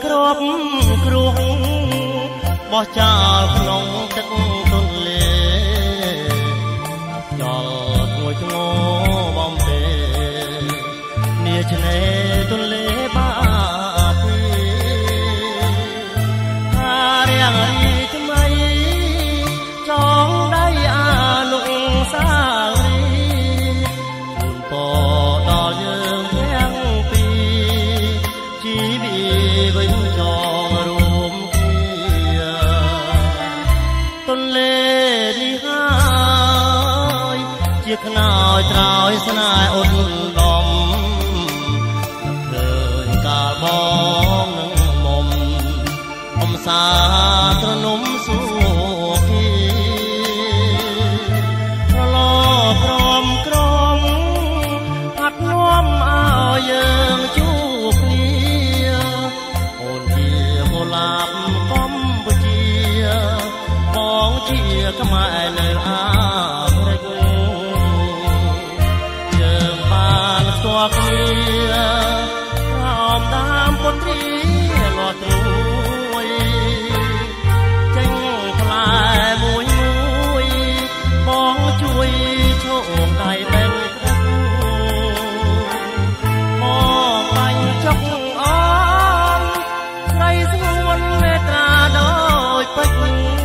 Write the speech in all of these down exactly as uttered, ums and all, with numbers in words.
ក្របគ្រោះបោះចោលក្នុងទឹកទន្លេចោលងួយធ្ងោបំពេនាឆ្នេរទន្លេបាពីថារាំងរីថ្មីចងដៃអានុសារីជូនពរដល់យើងទាំងពីរជីវិតវិញចងរួមគ្នាទន្លេនេះហើយជាខ្នើយត្រើយស្នេហ៍អ៊ុនដំឃើញកាលបងនឹងមុំអមសាត្រនំសួគីប្រឡោក្រមក្រមហាត់នាំឲ្យយើងជួបគ្នាអូនជាកុលាបកម្ពុជាបងជាខ្មែរនៅអាមេរិកយើងបានស្គាល់គ្នាក្រោមដើមពុទ្រីលាត់ត្រួយចេញផ្លែមួយមួយបងជួយឈោងដៃបេងក្ទឹកមកបាញ់ចុកអនស្រីស្ងួនមេត្រាដោយពេជ្រ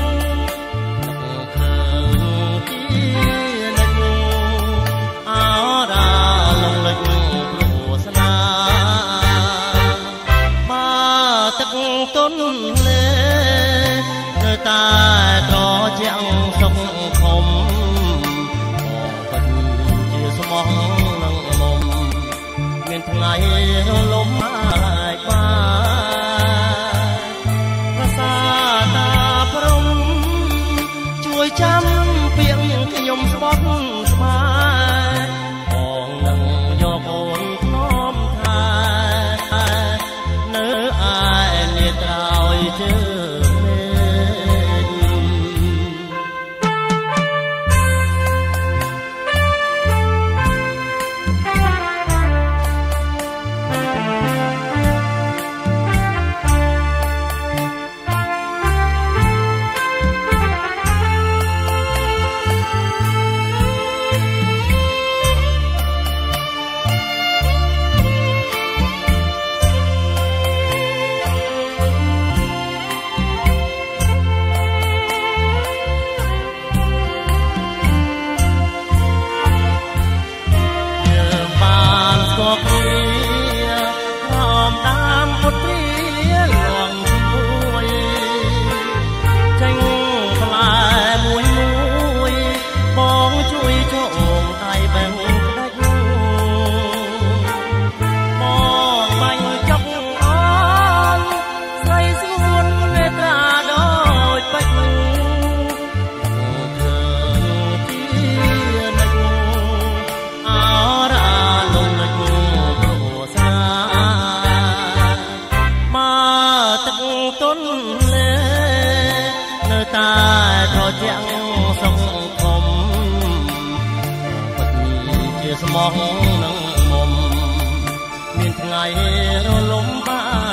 ទន្លេនៅតែត្រជាក់សុខខំពិតជាស្មោះនឹងមុំមានថ្ងៃរលំអាចបានភាសាតាព្រំជួយចាំពាក្យខ្ញុំស្បត់ស្បែកបងនឹងយកអូនធ្នមថានៅឯនេះក្រោយជើងមេស្មោះនឹងមុំមានថ្ងៃរលំបា